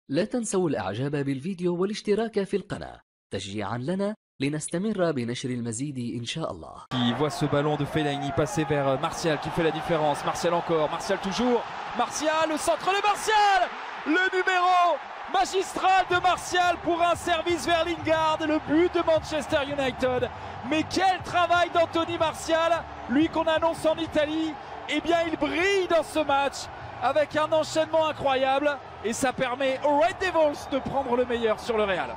لا تنسوا الإعجاب بالفيديو والاشتراك في القناة تشجيعا لنا لنستمر بنشر المزيد إن شاء الله. Il voit ce ballon de Fellaini passer vers Martial qui fait la différence. Martial encore, Martial toujours. Martial, le centre de Martial, le numéro magistral de Martial pour un service vers Lingard, le but de Manchester United. Mais quel travail d'Anthony Martial, lui qu'on annonce en Italie, eh bien il brille dans ce match avec un enchaînement incroyable et ça permet aux Red Devils de prendre le meilleur sur le Real.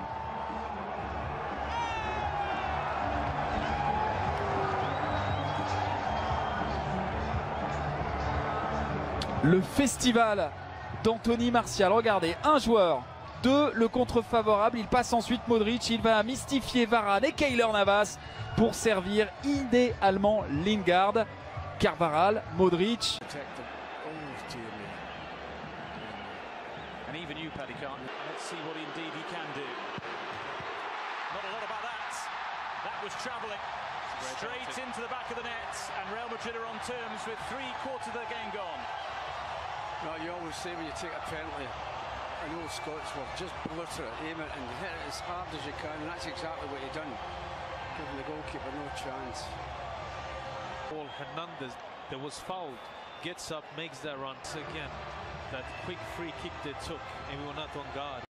Le festival d'Anthony Martial, regardez, un joueur, deux, le contre favorable, il passe ensuite Modric, il va mystifier Varane et Keylor Navas pour servir idéalement Lingard. Carvajal, Modric. And even you, Paddy, can't. Let's see what indeed he can do. Not a lot about that. That was travelling straight into the back of the net, and Real Madrid are on terms with 3/4 of the game gone. No, you always say when you take a penalty, I know Scots will just blitter it, aim it and hit it as hard as you can, and that's exactly what he done, giving the goalkeeper no chance. Paul Hernandez that was fouled gets up, makes that run again. That quick free kick they took, and we were not on guard.